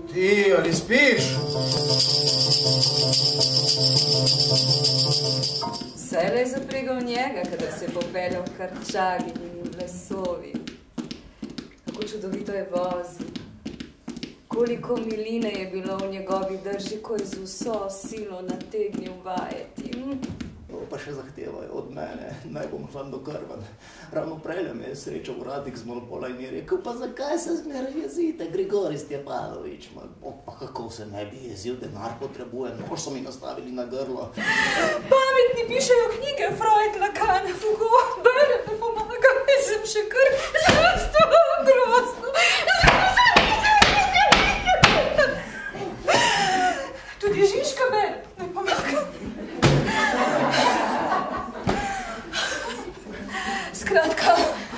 Ti, ali spiš? Vselej zapregal njega, kada se je popeljal v Karčagi in Lesovi. Kako čudovito je vozil. Koliko miline je bilo v njegovi drži, ko je z vso silo nategnil vajeti. Pa še zahtevajo od mene, naj bom hladnokrven. Ravno prejle me je srečal uradnik z monopola in je rekel, pa zakaj se zmeraj jezite, Grigorij Stjepanovič? Pa kako se ne bi jezil, denar potrebujem, nož so mi nastavili na grlo. Pametni pišejo knjige, Freud, Lacan, Foucault, bere me pomaga, jaz sem še kar grozno. Tudi Žižka bere me pomaga. Skratka,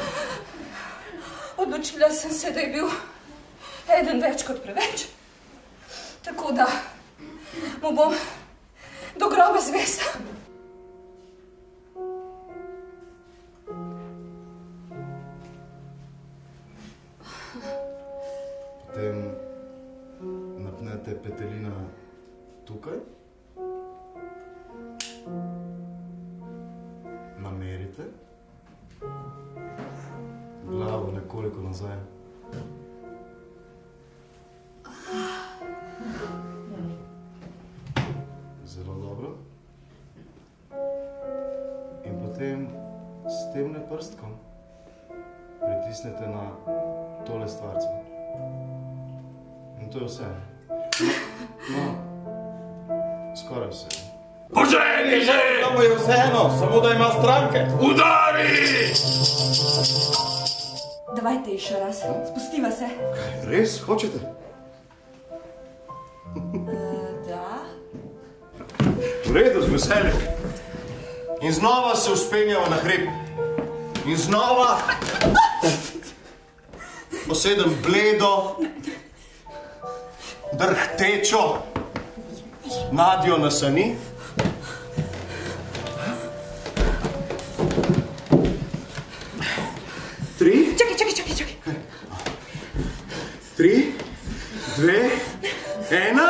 odločila sem se, da je bil eden več kot preveč. Tako da mu bom do groba zvesta. Potem napnete petelina tukaj. Namerite. Glavo nekoliko nazaj. Zelo dobro. In potem s temle prstkom pritisnete na tole stvarco. In to je vse. No, skoraj vse. Poženi že! To mu je vseeno, samo da ima stranke. Udari! Davajte še raz, spustiva se. Kaj, res? Hočete? Da. V redu, z veseljem. In znova se uspenjamo na hrib. In znova posedem bledo, drhtečo, Nadjo na sani. Čakaj. 3, 2, 1.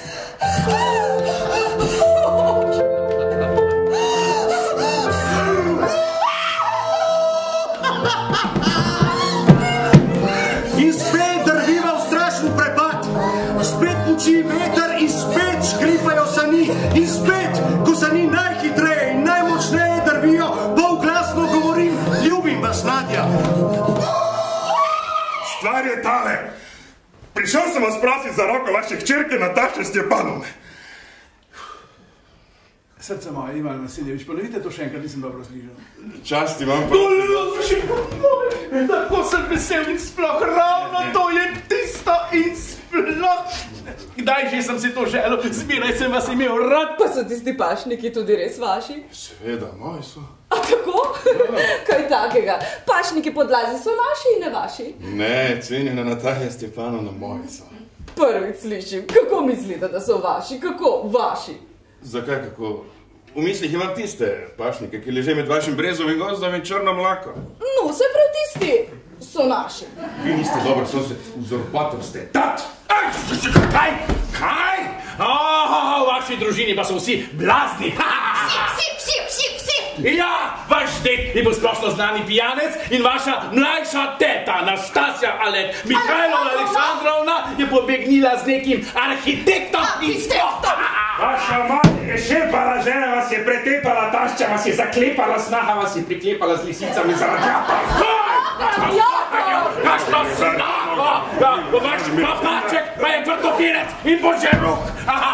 In spet drviva v strašen prepad. Spet puči veter in spet škripajo sani. In spet, ko sani najhitreje in najmočneje drvijo, polglasno govorim, ljubim vas, Nadja. Stvar je tale. Prišel sem vas prositi za roko vaše hčerke Nataše Stjepanovne. Srce moje, Ivan Vasiljevič, ponovite to še enkrat, nisem dobro slišal. Časti vam pa... Tako sem vesel in sploh ravno to je tisto in sploh. Kdaj že sem si to želel, zmeraj sem vas imel rad. Pa so tisti pašniki tudi res vaši? Seveda, moji so. A tako? Kaj takega? Pašniki Podlazi so naši in ne vaši? Ne, cenjena Natalija Stjepanovna, moji so. Prvič slišim. Kako mislite, da so vaši? Kako vaši? Zakaj, kako? V mislih imam tiste pašnike, ki leže med vašim brezovim gozdom in črno mlako. No, se prav tisti so naši. Vi niste dobro, so se uzurpator ste. Tat! Kaj? V vaši družini pa so vsi blazni. Psi! Ja, vaš ded je bil splošno znani pijanec in vaša mlajša teta, Nastasja Mihajlova Aleksandrovna, je pobegnila z nekim arhitektom in sploh. Vaša mati je šepala, žena vas je pretepala, tašča vas je zaklepala, snaha vas je priklepala z lisicami za radiator. Kakšno snaho! Vaš papaček pa je vrtopirec in božeruk!